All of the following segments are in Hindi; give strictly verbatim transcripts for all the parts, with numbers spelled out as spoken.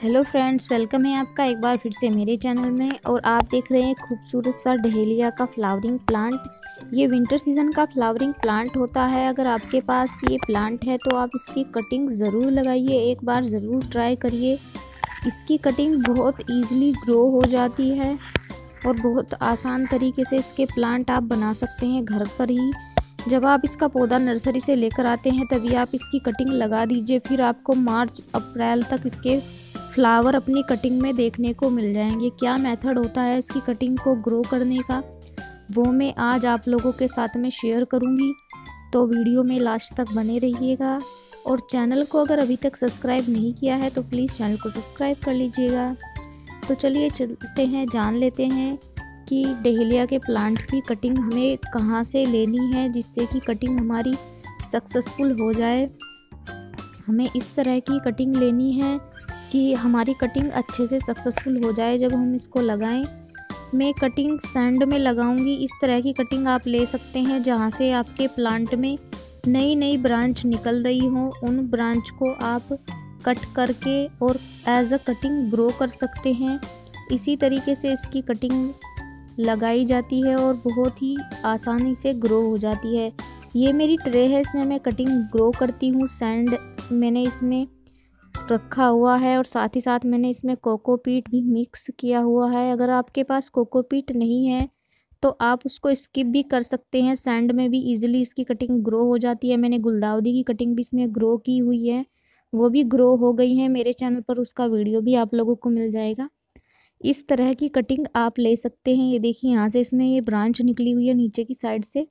हेलो फ्रेंड्स, वेलकम है आपका एक बार फिर से मेरे चैनल में। और आप देख रहे हैं खूबसूरत सा डहेलिया का फ्लावरिंग प्लांट। ये विंटर सीजन का फ्लावरिंग प्लांट होता है। अगर आपके पास ये प्लांट है तो आप इसकी कटिंग ज़रूर लगाइए, एक बार ज़रूर ट्राई करिए। इसकी कटिंग बहुत ईजिली ग्रो हो जाती है और बहुत आसान तरीके से इसके प्लांट आप बना सकते हैं घर पर ही। जब आप इसका पौधा नर्सरी से लेकर आते हैं तभी आप इसकी कटिंग लगा दीजिए, फिर आपको मार्च अप्रैल तक इसके फ्लावर अपनी कटिंग में देखने को मिल जाएंगे। क्या मेथड होता है इसकी कटिंग को ग्रो करने का, वो मैं आज आप लोगों के साथ में शेयर करूंगी, तो वीडियो में लास्ट तक बने रहिएगा। और चैनल को अगर अभी तक सब्सक्राइब नहीं किया है तो प्लीज़ चैनल को सब्सक्राइब कर लीजिएगा। तो चलिए चलते हैं, जान लेते हैं कि डहेलिया के प्लांट की कटिंग हमें कहाँ से लेनी है जिससे कि कटिंग हमारी सक्सेसफुल हो जाए। हमें इस तरह की कटिंग लेनी है कि हमारी कटिंग अच्छे से सक्सेसफुल हो जाए जब हम इसको लगाएं। मैं कटिंग सैंड में लगाऊंगी। इस तरह की कटिंग आप ले सकते हैं जहां से आपके प्लांट में नई नई ब्रांच निकल रही हो। उन ब्रांच को आप कट करके और एज अ कटिंग ग्रो कर सकते हैं। इसी तरीके से इसकी कटिंग लगाई जाती है और बहुत ही आसानी से ग्रो हो जाती है। ये मेरी ट्रे है, इसमें मैं कटिंग ग्रो करती हूँ। सैंड मैंने इसमें रखा हुआ है और साथ ही साथ मैंने इसमें कोकोपीट भी मिक्स किया हुआ है। अगर आपके पास कोकोपीट नहीं है तो आप उसको स्किप भी कर सकते हैं। सैंड में भी इजीली इसकी कटिंग ग्रो हो जाती है। मैंने गुलदाउदी की कटिंग भी इसमें ग्रो की हुई है, वो भी ग्रो हो गई है। मेरे चैनल पर उसका वीडियो भी आप लोगों को मिल जाएगा। इस तरह की कटिंग आप ले सकते हैं। ये देखिए, यहाँ से इसमें ये ब्रांच निकली हुई है नीचे की साइड से,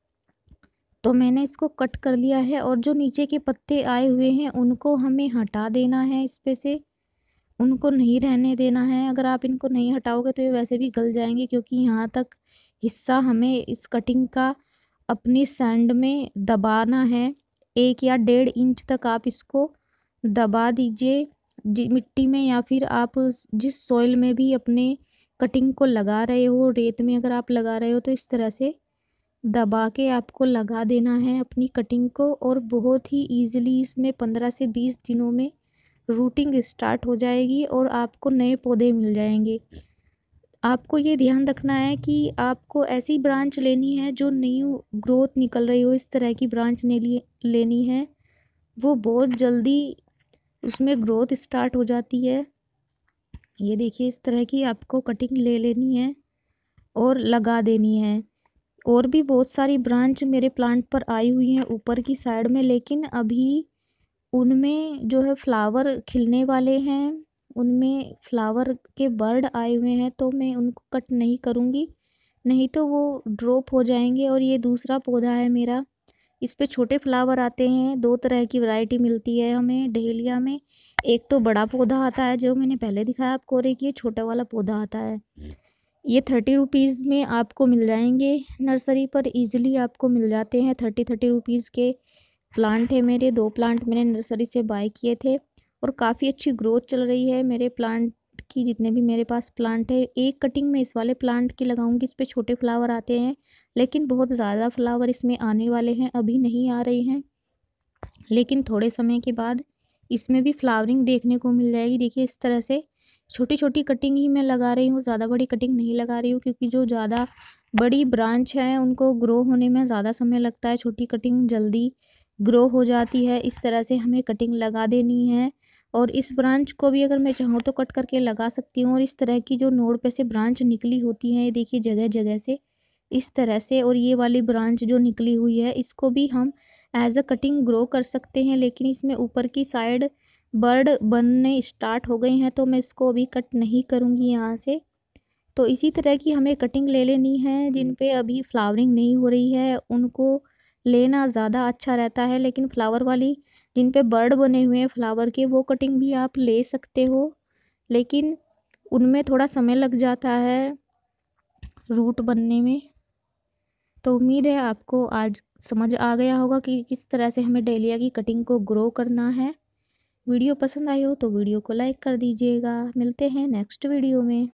तो मैंने इसको कट कर लिया है। और जो नीचे के पत्ते आए हुए हैं उनको हमें हटा देना है, इस पे से उनको नहीं रहने देना है। अगर आप इनको नहीं हटाओगे तो ये वैसे भी गल जाएंगे, क्योंकि यहाँ तक हिस्सा हमें इस कटिंग का अपनी सैंड में दबाना है। एक या डेढ़ इंच तक आप इसको दबा दीजिए मिट्टी में, या फिर आप जिस सॉइल में भी अपने कटिंग को लगा रहे हो, रेत में अगर आप लगा रहे हो तो इस तरह से दबा के आपको लगा देना है अपनी कटिंग को। और बहुत ही ईजिली इसमें पंद्रह से बीस दिनों में रूटिंग स्टार्ट हो जाएगी और आपको नए पौधे मिल जाएंगे। आपको ये ध्यान रखना है कि आपको ऐसी ब्रांच लेनी है जो न्यू ग्रोथ निकल रही हो। इस तरह की ब्रांच ने लेनी है, वो बहुत जल्दी उसमें ग्रोथ स्टार्ट हो जाती है। ये देखिए, इस तरह की आपको कटिंग ले लेनी है और लगा देनी है। और भी बहुत सारी ब्रांच मेरे प्लांट पर आई हुई हैं ऊपर की साइड में, लेकिन अभी उनमें जो है फ्लावर खिलने वाले हैं, उनमें फ्लावर के बर्ड आए हुए हैं, तो मैं उनको कट नहीं करूँगी, नहीं तो वो ड्रॉप हो जाएंगे। और ये दूसरा पौधा है मेरा, इस पे छोटे फ्लावर आते हैं। दो तरह की वैरायटी मिलती है हमें डहेलिया में। एक तो बड़ा पौधा आता है जो मैंने पहले दिखाया आपको, और एक ये छोटा वाला पौधा आता है। ये थर्टी रुपीज़ में आपको मिल जाएंगे, नर्सरी पर इजीली आपको मिल जाते हैं। थर्टी थर्टी रुपीज़ के प्लांट है मेरे। दो प्लांट मैंने नर्सरी से बाय किए थे और काफ़ी अच्छी ग्रोथ चल रही है मेरे प्लांट की। जितने भी मेरे पास प्लांट है, एक कटिंग में इस वाले प्लांट की लगाऊंगी। इस पर छोटे फ्लावर आते हैं, लेकिन बहुत ज़्यादा फ्लावर इसमें आने वाले हैं, अभी नहीं आ रहे हैं, लेकिन थोड़े समय के बाद इसमें भी फ्लावरिंग देखने को मिल जाएगी। देखिए, इस तरह से छोटी छोटी कटिंग ही मैं लगा रही हूँ, ज़्यादा बड़ी कटिंग नहीं लगा रही हूँ, क्योंकि जो ज़्यादा बड़ी ब्रांच है उनको ग्रो होने में ज़्यादा समय लगता है। छोटी कटिंग जल्दी ग्रो हो जाती है। इस तरह से हमें कटिंग लगा देनी है। और इस ब्रांच को भी अगर मैं चाहूँ तो कट करके लगा सकती हूँ। और इस तरह की जो नोड पे से ब्रांच निकली होती हैं, ये देखिए जगह जगह से इस तरह से। और ये वाली ब्रांच जो निकली हुई है इसको भी हम एज अ कटिंग ग्रो कर सकते हैं, लेकिन इसमें ऊपर की साइड बर्ड बनने स्टार्ट हो गए हैं, तो मैं इसको अभी कट नहीं करूँगी यहाँ से। तो इसी तरह की हमें कटिंग ले लेनी है। जिन पे अभी फ्लावरिंग नहीं हो रही है उनको लेना ज़्यादा अच्छा रहता है, लेकिन फ्लावर वाली जिन पे बर्ड बने हुए हैं फ्लावर के, वो कटिंग भी आप ले सकते हो, लेकिन उनमें थोड़ा समय लग जाता है रूट बनने में। तो उम्मीद है आपको आज समझ आ गया होगा कि किस तरह से हमें डहेलिया की कटिंग को ग्रो करना है। वीडियो पसंद आई हो तो वीडियो को लाइक कर दीजिएगा। मिलते हैं नेक्स्ट वीडियो में।